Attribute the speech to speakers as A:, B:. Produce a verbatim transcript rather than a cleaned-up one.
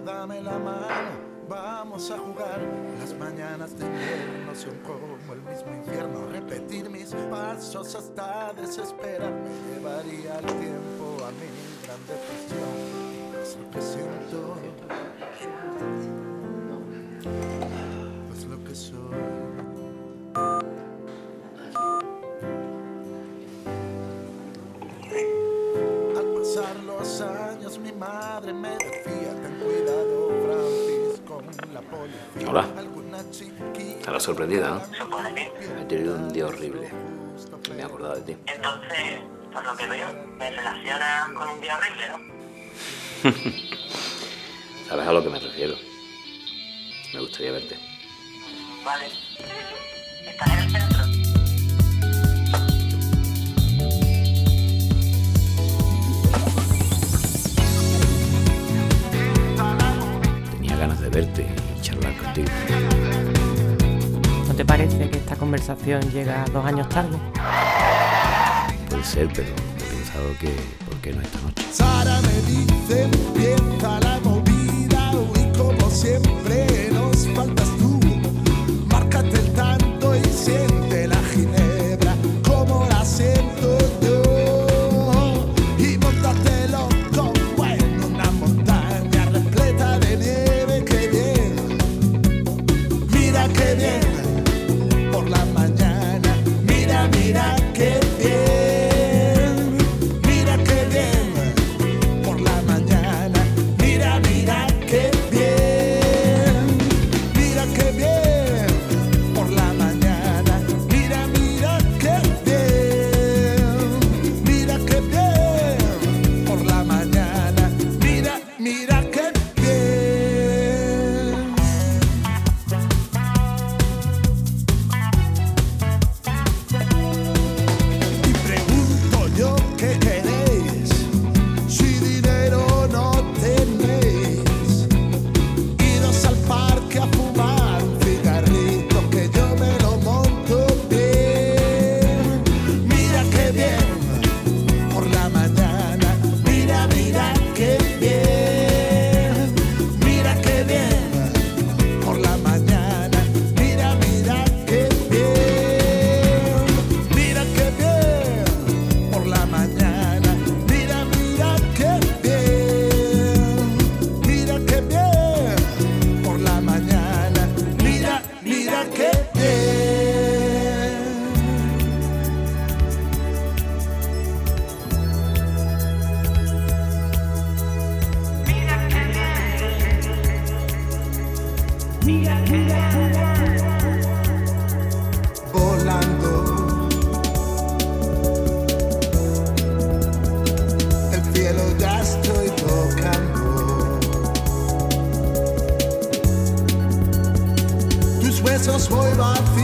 A: dame la mano, vamos a jugar. Las mañanas de invierno son como el mismo infierno. Repetir mis pasos hasta desesperarme llevaría el tiempo a mi gran depresión. Es lo que siento, es lo que soy. Al pasar los años mi madre me decía: ten cuidado, Francis, con la policía.
B: Hola. Estarás sorprendida, ¿no?
C: ¿Supone que?
B: He tenido un día horrible. Me he acordado de ti.
C: Entonces, por lo que veo, me relacionas con un día horrible, ¿no?
B: ¿Sabes a lo que me refiero? Me gustaría verte.
C: Vale. ¿Estás en el centro?
B: Tenía ganas de verte y charlar contigo.
D: ¿No te parece que esta conversación llega dos años tarde?
B: Puede ser, pero he pensado que ¿por qué no esta noche?
A: Sara me dice: empieza la movida y como siempre nos faltas tú. Márcate el tanto y siente la ginebra como la siento yo. Y móntate loco en una montaña repleta de nieve. ¡Qué bien! Mira qué bien por la mañana. Mira, mira qué bien. Volando, el cielo ya estoy tocando. Tus huesos voy vaciando.